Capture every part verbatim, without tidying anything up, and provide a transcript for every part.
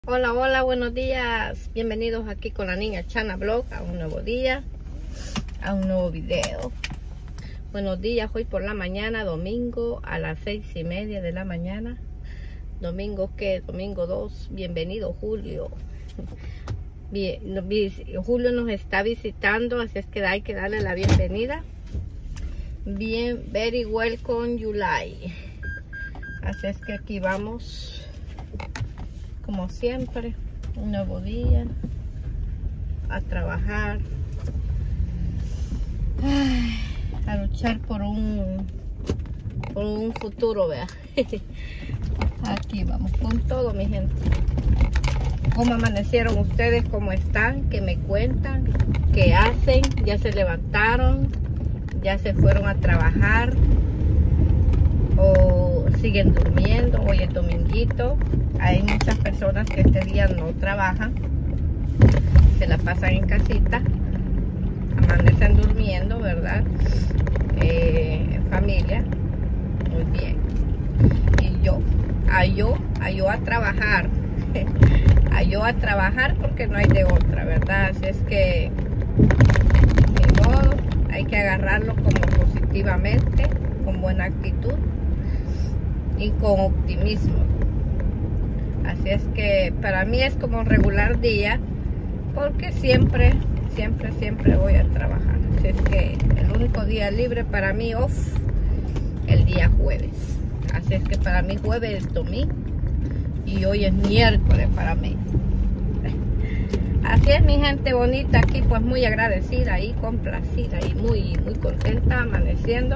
Hola, hola, buenos días. Bienvenidos aquí con la niña Chana Blog a un nuevo día, a un nuevo video. Buenos días, hoy por la mañana, domingo a las seis y media de la mañana. Domingo que, domingo dos. Bienvenido Julio. Bien, Julio nos está visitando, así es que hay que darle la bienvenida. Bien, very welcome July. Así es que aquí vamos. Como siempre, un nuevo día, a trabajar, ay, a luchar por un, por un futuro, vea. Aquí vamos con todo, mi gente. ¿Cómo amanecieron ustedes? ¿Cómo están? ¿Qué me cuentan? ¿Qué hacen? ¿Ya se levantaron? ¿Ya se fueron a trabajar? ¿O siguen durmiendo? Hoy es dominguito. Hay muchas personas que este día no trabajan, se la pasan en casita, amanecen durmiendo, ¿verdad? Eh, en familia, muy bien. Y yo, a yo, a yo a trabajar, a yo a trabajar porque no hay de otra, ¿verdad? Así es que, de modo, hay que agarrarlo como positivamente, con buena actitud y con optimismo. Así es que para mí es como un regular día, porque siempre, siempre, siempre voy a trabajar. Así es que el único día libre para mí, off, el día jueves. Así es que para mí jueves es domingo y hoy es miércoles para mí. Así es, mi gente bonita, aquí pues muy agradecida y complacida y muy, muy contenta, amaneciendo.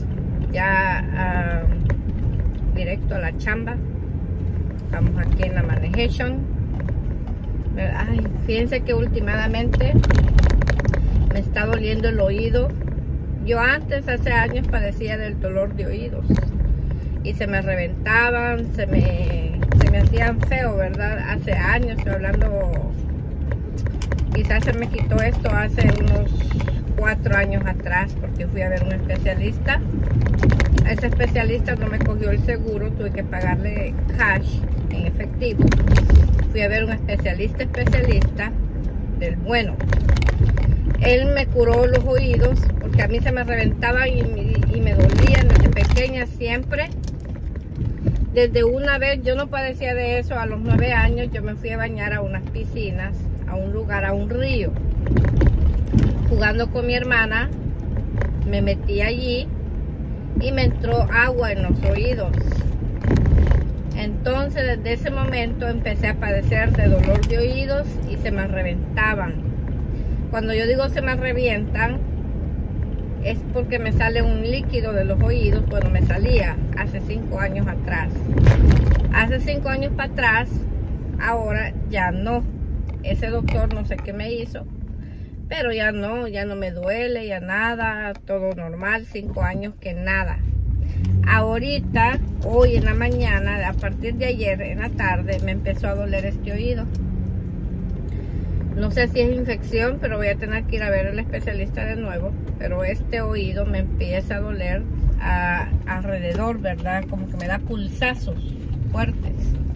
Ya uh, directo a la chamba. Estamos aquí en la Manejation. Ay, fíjense que últimamente me está doliendo el oído. Yo antes, hace años, padecía del dolor de oídos. Y se me reventaban, se me, se me hacían feo, ¿verdad? Hace años, estoy hablando... Quizás se me quitó esto hace unos cuatro años atrás, porque fui a ver un especialista. Ese especialista no me cogió el seguro, tuve que pagarle cash, en efectivo. Fui a ver un especialista, especialista del bueno. Él me curó los oídos, porque a mí se me reventaban y, y me dolían desde pequeña siempre. Desde una vez, yo no padecía de eso, a los nueve años yo me fui a bañar a unas piscinas, a un lugar, a un río. Jugando con mi hermana, me metí allí y me entró agua en los oídos. Entonces desde ese momento empecé a padecer de dolor de oídos y se me reventaban. Cuando yo digo se me revientan, es porque me sale un líquido de los oídos. Bueno, me salía hace cinco años atrás. Hace cinco años para atrás, ahora ya no. Ese doctor no sé qué me hizo, pero ya no, ya no me duele, ya nada, todo normal, cinco años que nada. Ahorita, hoy en la mañana, a partir de ayer en la tarde, me empezó a doler este oído. No sé si es infección, pero voy a tener que ir a ver al especialista de nuevo. Pero este oído me empieza a doler a, alrededor, ¿verdad? Como que me da pulsazos fuertes.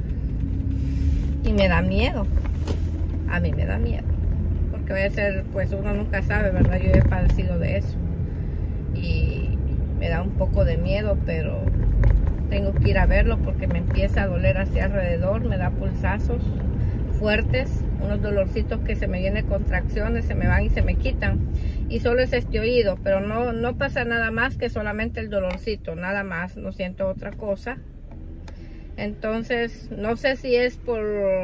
Y me da miedo. A mí me da miedo. Porque voy a ser, pues uno nunca sabe, ¿verdad? Yo he padecido de eso. Y me da un poco de miedo, pero tengo que ir a verlo porque me empieza a doler hacia alrededor, me da pulsazos fuertes, unos dolorcitos que se me vienen contracciones, se me van y se me quitan. Y solo es este oído, pero no, no pasa nada más que solamente el dolorcito, nada más, no siento otra cosa. Entonces, no sé si es por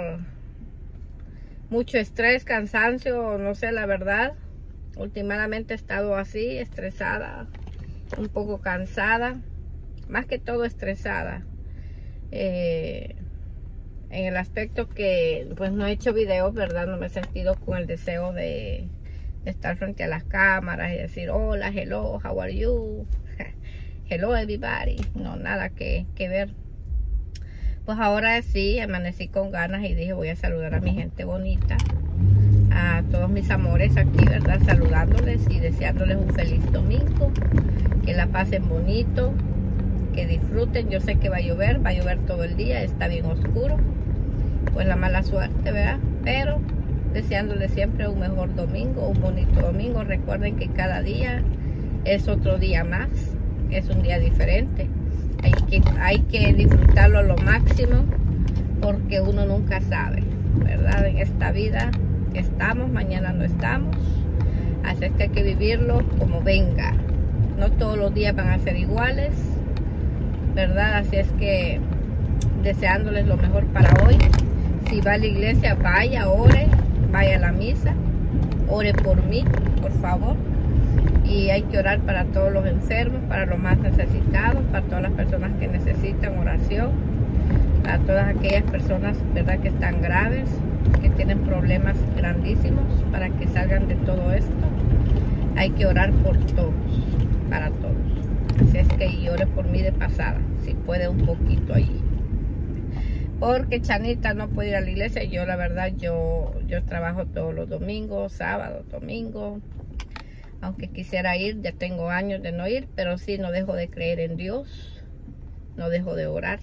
mucho estrés, cansancio, no sé la verdad. Últimamente he estado así, estresada, un poco cansada, más que todo estresada. Eh, en el aspecto que pues no he hecho videos, ¿verdad? No me he sentido con el deseo de, de estar frente a las cámaras y decir hola, hello, how are you? Hello everybody. No, nada que, que ver. Pues ahora sí, amanecí con ganas y dije voy a saludar a mi gente bonita, a todos mis amores aquí, ¿verdad? Saludándoles y deseándoles un feliz domingo, que la pasen bonito, que disfruten. Yo sé que va a llover, va a llover todo el día, está bien oscuro. pues la mala suerte, ¿verdad? Pero deseándoles siempre un mejor domingo, un bonito domingo. Recuerden que cada día es otro día más, es un día diferente. Hay que, hay que disfrutarlo a lo máximo, porque uno nunca sabe, ¿verdad? En esta vida estamos, mañana no estamos, así es que hay que vivirlo como venga. No todos los días van a ser iguales, ¿verdad? Así es que deseándoles lo mejor para hoy. Si va a la iglesia, vaya, ore, vaya a la misa, ore por mí, por favor. Y hay que orar para todos los enfermos, para los más necesitados, para todas las personas que necesitan oración, para todas aquellas personas, ¿verdad?, que están graves, que tienen problemas grandísimos, para que salgan de todo esto. Hay que orar por todos, para todos. Así es que y ore por mí de pasada, si puede un poquito ahí. Porque Chanita no puede ir a la iglesia. Yo la verdad, yo, yo trabajo todos los domingos, sábados, domingos. Aunque quisiera ir, ya tengo años de no ir, pero sí, no dejo de creer en Dios, no dejo de orar.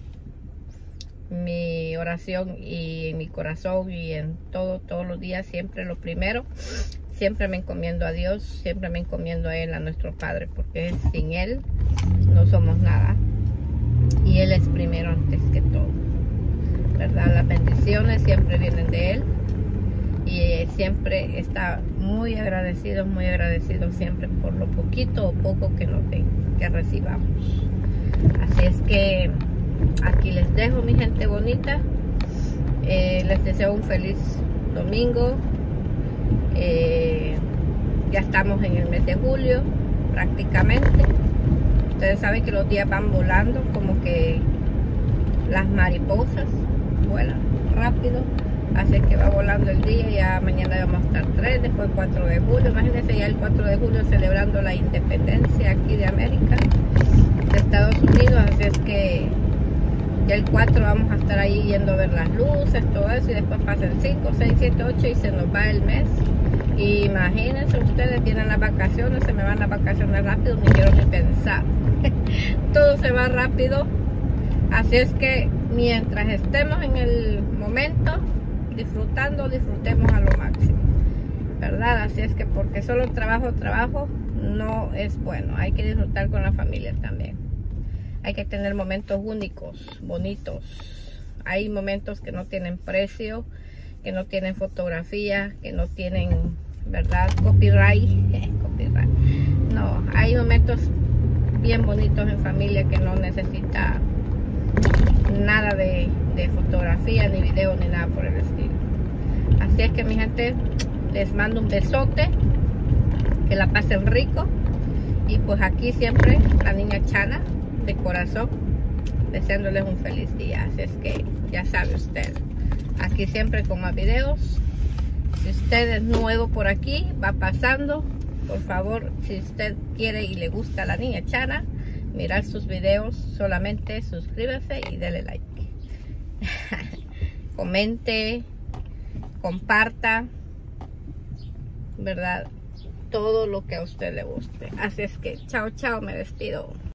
Mi oración y en mi corazón y en todo, todos los días, siempre lo primero, siempre me encomiendo a Dios, siempre me encomiendo a Él, a nuestro Padre, porque sin Él no somos nada. Y Él es primero antes que todo, ¿verdad? Las bendiciones siempre vienen de Él. Y siempre está muy agradecido, muy agradecido siempre por lo poquito o poco que, nos den, que recibamos. Así es que aquí les dejo, mi gente bonita. Eh, les deseo un feliz domingo. Eh, ya estamos en el mes de julio, prácticamente. Ustedes saben que los días van volando, como que las mariposas vuelan rápido. Así que va volando el día, ya mañana vamos a estar tres, después cuatro de julio. Imagínense ya el cuatro de julio celebrando la independencia aquí de América, de Estados Unidos. Así es que ya el cuatro vamos a estar ahí yendo a ver las luces, todo eso, y después pasa el cinco, seis, siete, ocho y se nos va el mes. Y imagínense ustedes, vienen las vacaciones, se me van las vacaciones rápido, ni quiero ni pensar. Todo se va rápido. Así es que mientras estemos en el momento disfrutando, disfrutemos a lo máximo, ¿verdad? Así es que porque solo trabajo, trabajo no es bueno. Hay que disfrutar con la familia también. Hay que tener momentos únicos, bonitos. Hay momentos que no tienen precio, que no tienen fotografía, que no tienen, ¿verdad?, copyright. Copyright. No, hay momentos bien bonitos en familia que no necesita nada de, de fotografía, ni video, ni nada por el estilo. Así es que, mi gente, les mando un besote, que la pasen rico. Y pues aquí siempre la niña Chana, de corazón, deseándoles un feliz día. Así es que ya sabe usted, aquí siempre con más videos. Si usted es nuevo por aquí, va pasando, por favor, si usted quiere y le gusta a la niña Chana mirar sus videos, solamente suscríbase y dele like. Comente, comparta, ¿verdad?, todo lo que a usted le guste. Así es que chao, chao, me despido.